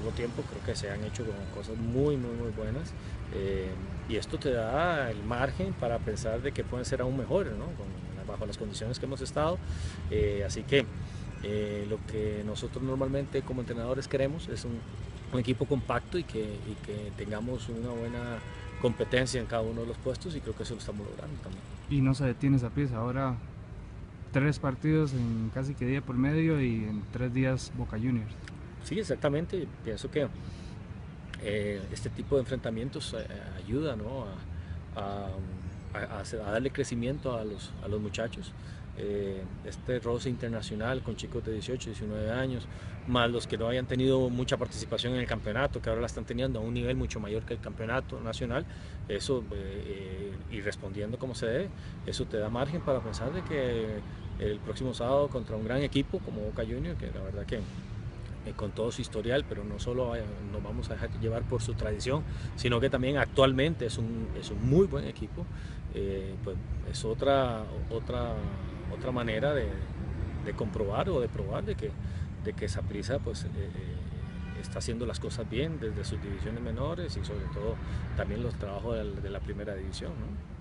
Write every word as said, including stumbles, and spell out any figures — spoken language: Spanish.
poco tiempo creo que se han hecho cosas muy, muy, muy buenas. Eh, y esto te da el margen para pensar de que pueden ser aún mejores, ¿no? Con, bajo las condiciones que hemos estado. Eh, así que eh, lo que nosotros normalmente como entrenadores queremos es un, un equipo compacto y que, y que tengamos una buena competencia en cada uno de los puestos, y creo que eso lo estamos logrando también. Y no se detiene Saprissa, ahora tres partidos en casi que día por medio y en tres días Boca Juniors. Sí, exactamente. Pienso que eh, este tipo de enfrentamientos eh, ayuda, ¿no? a, a, a, a, darle crecimiento a los, a los muchachos. Eh, este roce internacional con chicos de dieciocho, diecinueve años, más los que no hayan tenido mucha participación en el campeonato, que ahora la están teniendo a un nivel mucho mayor que el campeonato nacional, eso, eh, y respondiendo como se debe, eso te da margen para pensar de que el próximo sábado contra un gran equipo como Boca Juniors, que la verdad que eh, con todo su historial, pero no solo eh, nos vamos a dejar llevar por su tradición, sino que también actualmente es un, es un muy buen equipo. Eh, pues es otra, otra, otra manera de, de comprobar o de probar de que, de que Saprissa pues, eh, eh, está haciendo las cosas bien desde sus divisiones menores y sobre todo también los trabajos de la, de la primera división, ¿no?